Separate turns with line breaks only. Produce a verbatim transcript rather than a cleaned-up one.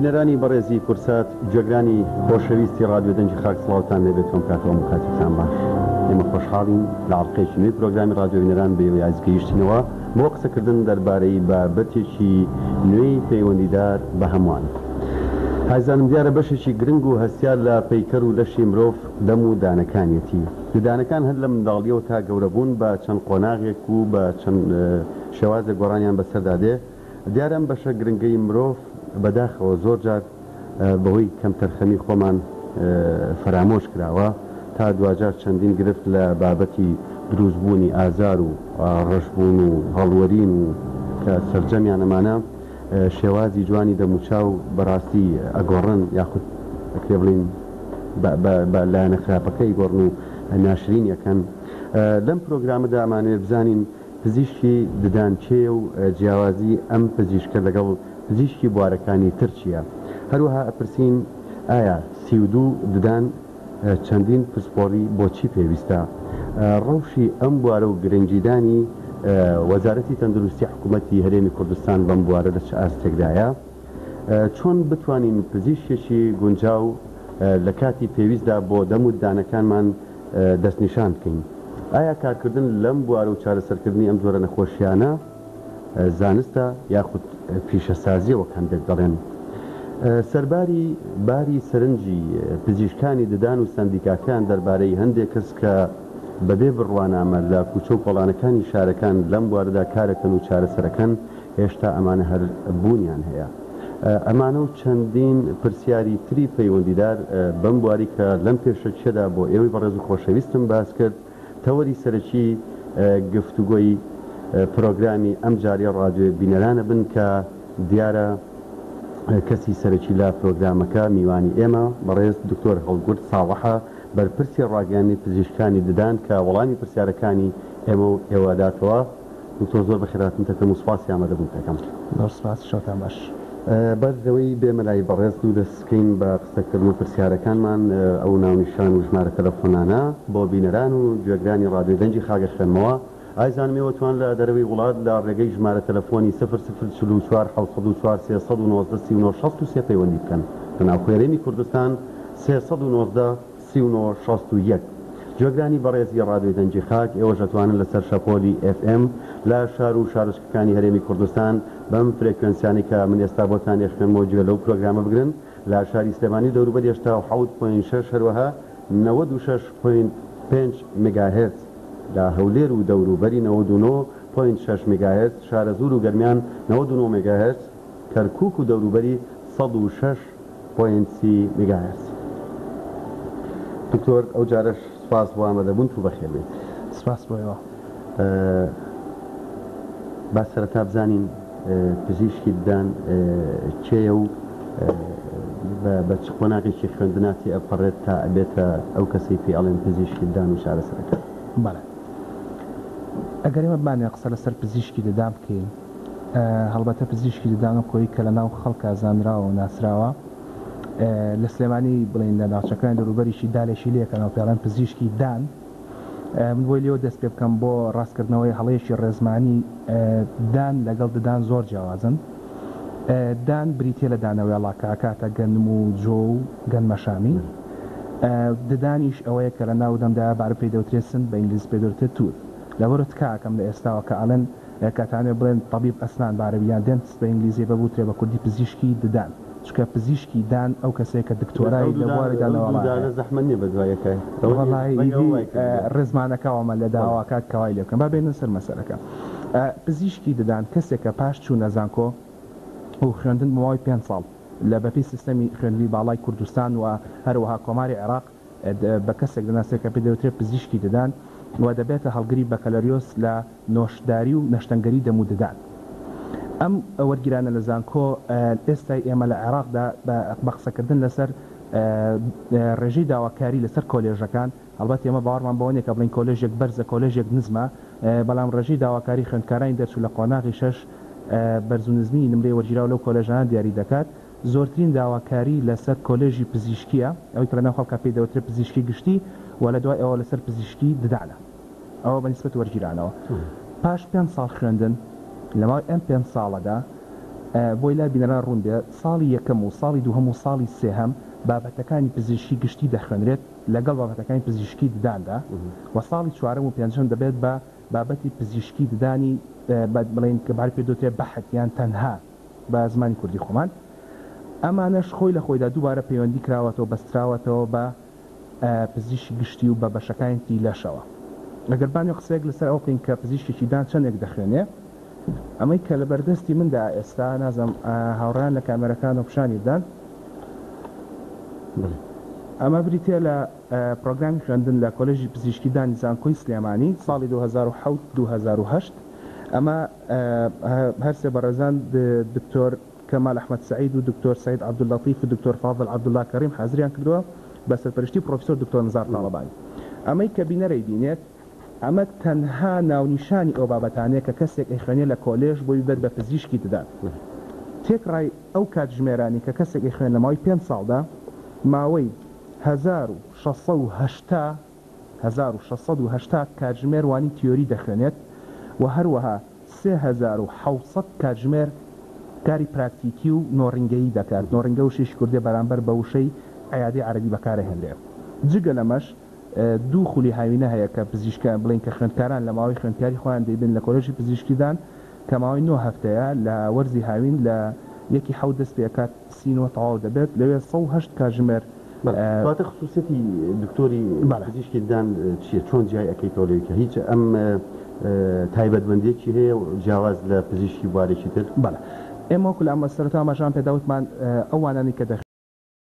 بینەرانی بەڕێزی کورسات جێگرانی خۆشەویستی ڕادیۆ دەنگی خاک سڵاوتان لێبێتەوە کاتەوە مخاتتان باش. ئێمە خۆشحاڵین لە عڵقەیەکی نوێی پرۆگرامی ڕادیۆ بینەران بە وێ ئازگەیشتینەوە بۆ قسەکردن دەربارەی بابەتێکی نوێی پەیوەندیدار بە هەمووان. هازانم دیارە بەشێکی گرنگ و هەستیار لە پەیکەر و لەشی مرۆڤ دەم و دانەکانیەتی. ددانەکان هەر لە منداڵیەوە تا گەورەبوون بە چەند قۆناغێک و بە چەند شێوازە گۆڕانیان بەسەردادێ. دیارەم بەشە گرنگەی مرۆڤ بەداخەوە زۆر جار بەهۆی کەم تەرخەمی خۆمان فرامۆش کراوە تا دوجار چەندین گرفت لە بابەتی دروستبوونی ئازار و ڕەشبوون و هەڵوەرین و کە سەرجەمیان ئەمانە شێوازی جوانی دەموچاو بەڕاستی ئەگۆڕن یاخود ئەکرێ بڵین بە لایەنە خراپەکەی گۆڕن و ناشرین یەکەن. لەم پرۆگرامەدا ئەمانوێ بزانین پزیشکی ددان چێ و جیاوازی ئەم پزیشکە لەگەڵ پزیشکی بوارەکانی تر چییە. هەروەها ئەپرسین ئایا سی و دوو ددان چەندین پسپۆڕی بۆچی پێویستە. ڕەوشی ئەم بوارە و گرنگیدانی وەزارەتی تەندروستی حکوومەتی هەرێمی کوردستان بەم بوارە لە چ ئاستێکدایە، چۆن بتوانین پزیشکێکی گونجاو لە کاتی پێویستدا بۆ دەم و ددانەکانمان دەستنیشان بکەین. ئایا کارکردن لەم بوارە و چارەسەرکردنی ئەم جۆرە نەخۆشیانە زانستە یاخود پیشەسازیەوە هەندێک دەڵێن. سەرباری باری سەرنجی پزیشکانی ددان و سندیکاکان دەربارەی هەندێک کەس کە بەبێ بڕوانامە لە کوچە و کۆڵانەکانی شارەکان لەم بوارەدا کارەکەن و چارەسەرەکەن هێشتا ئەمانە هەر بوونیان هەیە. ئەمانە و چەندین پرسیاری تری پەیوەندیدار بەم بواری کە لەم پێشەچێدا بۆ ئێوەی بەڕێز و خۆشەویستم باس کرد تەوەری سەرەکی گفتوگۆی پرۆگرامی ئەم جاریە ڕادیۆ بینەرانە بن کە دیارە کەسی سەرەکی لە پرۆگرامەکە میوانی ئێمە بەڕێز دکتۆر هەڵگورد ساڵحە بەرپرسی ڕاگەیاندنی پزیشکانی ددان کە وەڵامی پرسیارەکانی ئێمە و ئێوەداتەوە. دکتۆر زۆر بەخێرهاتن دەکەم و سوپاسی ئامادەبوون دەکەم.
سپاس شەوتان باش.
بەرزەوەی بێمەلای بەڕێز دوو دەستکەین بە قسەکردن و پرسیارەکانمان ئەو ناونیشان و ژمارە تەلەفۆنانە بۆ بینەران و گوێگرانی ڕادیۆ دەنگی خاگەشێنمەوە. ئایزانمەوە توان لە دەرەوەی وڵات لە ڕێگەی ژمارە تەلەفۆنی سفر سفر چل و چوار حەوت و چوار سێسەد و نۆزدە سی و نۆ شەست و سێ پەیوەندی بکەن. لە ناوخێرەمی کوردستان سێسەد و نۆزدە سی و نۆ شەست و یەک. جێگرانی بەڕێزی ڕادیۆی دەنگی خاک ئێوە دەتوانن لەسەر شەپۆلی ئێف ئێم لە شار و شارچکەکانی هەرێمی کوردستان بەم فرێکوێنسیانی کە من ئێستا بۆتان دێخێنمەوە گوێ لەو پرۆگرامە بگرن. لە شاری سلێمانی دەوروبەر هێشتا حەوت پۆینت شەش هەروەها نەوەد و شەش پۆینت پێنج مێگاهێرتز لە هەولێر و دەوروبەری نەوەد و نۆ پۆینت شەش مێگاهێرتز، شارە زوور و گەرمیان نەوەد و نۆ مێگاهێرتز، کەرکووک و دەوروبەری سەد و شەش پۆینت سی مێگاهێرتز. دکتۆر ئەو جارەش سپاس بۆ ئامادەبوون و بەخێربێت.
سپاس بۆیەوە.
با سەرەتا بزانین پزیشکی ددان چێە و بە چ قۆناغێکی خوێندناتی ئەپەڕێت تا ئەبێتە ئەو کەسەی پێ ئەڵێن پزیشکی ددان و چارەسەرەکە.
بەڵێ ئەگەر ئێمە بمانێ قسە لەسەر پزیشکی ددان بکەین، هەڵبەتە پزیشکی ددان و کۆی کە لە ناو خەڵکە زانراوە و ناسراوە لە سلێمانی بڵین لە ناوچەکان دەوروبەریشی دالێشی لێکەنەوە پێڵێن پزیشکی دان. من بۆی لێوە دەست پێ بکەم بۆ ڕاستکردنەوەی هەڵەیەکی ڕێزمانی دان لەگەڵ ددان زۆر جیاوازن. دان بریتێ لە دانەوەی ئەڵاکە کاتە گەنم و جۆ و گەنمەشامی. ددانیش ئەوەیە کە لە ناو دەمدا بارە پێی دەوترێت سند بە ئینگلیز پێ دەوترێت تور. لەوەرە تکاکەم لە ئێستاوە کە ئەڵێن کاتانێ بڵێن طبیب ئەسنان بارەبیان دێنس بە ئینگلیزی بەبووترێ بە کوردی پزیشکی ددان. چکە پزیشکی دان ئەو کەسێک کە دکتۆرای لەواری دانەوە
زەحمەت نیە بەدوایەکە
ڕێزمانەکەوەمە لە داواکات کەوای لێ بکەن. با بێنن سەر مەسەرەکە. پزیشکی ددان کەسێکە پاش چوو نەزانکۆ و خوێندن ماوەی پێنج ساڵ لە بەپی سیستەمی خوێندنی باڵای کوردستان و هەروەها کۆماری عێراق بە کەسێک دەناسێت کە پێ دەوترێت پزیشکی ددان و دەبێتە هەڵگری بەکەلەریۆس لە نۆشداری و نەشتەنگەری دەم و ددان. ئەم وەرگیرانە لە زانکۆ ئێستای ئێمە لە عێراقدا بە قسەکردن لەسەر ڕێژەی داواکاری لەسەر کۆلێژەکان، هەڵبەت ئێمە باوەڕمان بەوەیە کە بڵین کۆلێژێک بەرزە کۆلێژێک نزمە، بەڵام ڕێژەی داواکاری خوێندکارانی دەرچوو لە قۆناغی شەش بەرز و نزمی نمرەی وەرگیراو لەو کۆلێژانە دیاری دەکات. زۆرترین داواکاری لەسەر کۆلێژی پزیشکیە، ئەوەی کە لە ناو خەڵکە پێی دەوترێت پزیشکی گشتی و لە دوای ئەوە لەسەر پزیشکی ددانە. ئەوە بەنسبەت وەرگیرانەوە. پاش پێنج ساڵ خوێندن لە ماوەی ئەم پێنج ساڵەدا بۆی لا بینەران ڕوون بێ ساڵی یەکەم و ساڵی دووهەم و ساڵی سێهەم بابەتەکانی پزیشکی گشتی دەخوێنرێت لەگەڵ بابەتەکانی پزیشکی دداندا و ساڵی چوارەم و پێنجەم دەبێت بە بابەتی پزیشکی ددانی بڵێن کە بار پێ دۆتێ بەحث یان تەنها بە زمانی کوردی خۆمان ئەمانەش خۆی لە خۆیدا دووبارە پەیوەندی کراوەتەوە بەستراوەتەوە بە پزیشکی گشتی و بە بەشەکانی لەشەوە ئەگەر بانی قسەیەک لەسەر ئەو بکەین کە پزیشکێکی دان چەندێک دەخوێنێ ئەمەی کە لە بەردەستی مندا ئێستا نازم هاوڕان لە کامێرەکان و پیشانی بدەن ئەمە بریتێ لە پرۆگرامی خوێندن لە کۆلێژی پزیشکی دانی زانکۆی سلێمانی ساڵی دوو هەزار و حەوت دوو هەزار و هەشت ئەمە هەرسێ بەڕێزان دکتۆر کەمال ئەحمەد سەعید و دکتۆر سەعید عەبدولەتیف و دکتۆر فاضل عەبدوڵڵا کەریم حازریان کردووە بە سەرپەرشتی پرۆفیسۆر دکتۆر نزار تاڵەبانی ئەمەی کە بینەرەی بینێت ئەمە تەنها ناونیشانی ئەو بابەتانەیە کە کەسێک ئەیخوێنێ لە کۆلێژ بۆی بێت بە پزیشکی ددان تێکڕای ئەو کاتژمێرانی کە کەسێک ئەیخوێن لە ماوەی پێنج ساڵدا ماوەی هەزار و شەشسەد و هەشتا هەزار و شەشسەد و هەشتا کاتژمێر وانی تیۆری دەخوێنێت و هەروەها سێ هەزار و حەوت سەد کاتژمێر کاری پراکتیکی و نۆڕینگەیی دەکات نۆڕینگە و شیش کوردی بەرامبەر بە وشەی عیادی عەرەبی بەکارهێنرێت جگە لەمەش دوو خولی هاوینە هەیە کە پزیشکان بڵین کە خوێندکاران لە ماوەی خوێندکاری خۆیان دەیبن لە کۆلێژی پزیشکیدان کە ماوەی نۆ هەفتەیە لە وەرزی هاوین لە یەکی حەوت دەست پێکات سینەوە تەواو دەبێت لەوێ سەد و هەشت کاتژمێر
کاتە خصوصەتی دکتۆری پزیشکی دان چییە چۆن جیای ئەەکەیتەوە لێ کە هیچ ئەم تایبەتمەندێکی هەیە جیاواز لە پزیشکی بوارێکی تر
بەڵێ ئێمە وەکو لە ئەمە سەرەتا ماژان پێداوتمان ئەوانانی کە